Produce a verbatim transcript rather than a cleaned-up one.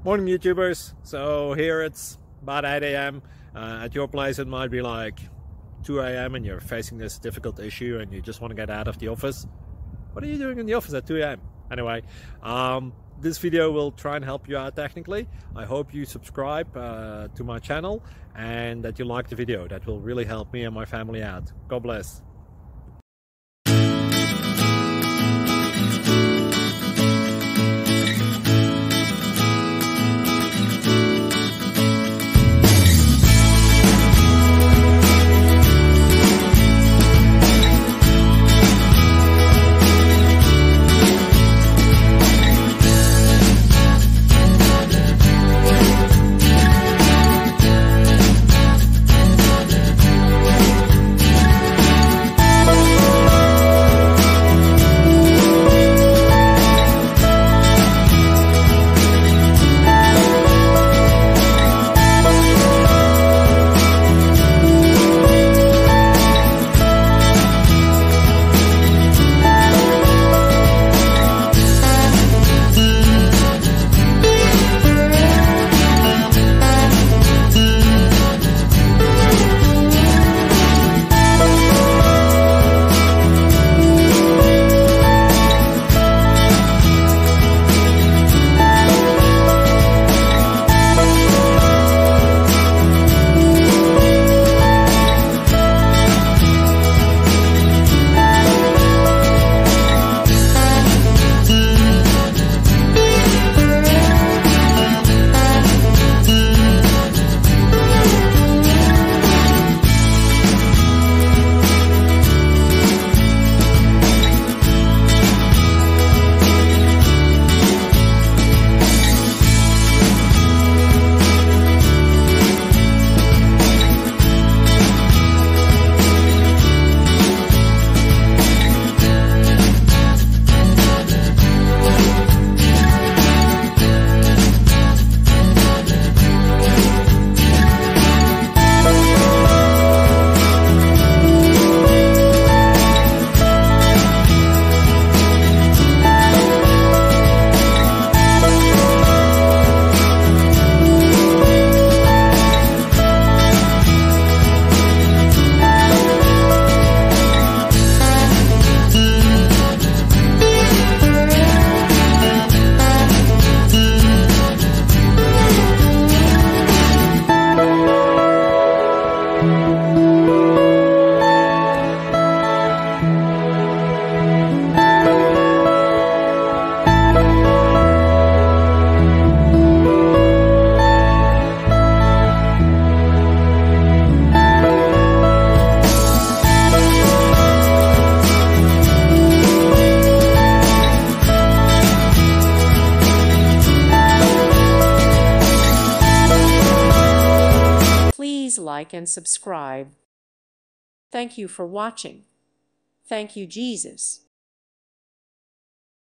Morning YouTubers. So here it's about eight A M Uh, at your place it might be like two A M and you're facing this difficult issue and you just want to get out of the office. What are you doing in the office at two A M? Anyway, um, this video will try and help you out technically. I hope you subscribe uh, to my channel and that you like the video. That will really help me and my family out. God bless. Please like and subscribe. Thank you for watching. Thank you, Jesus.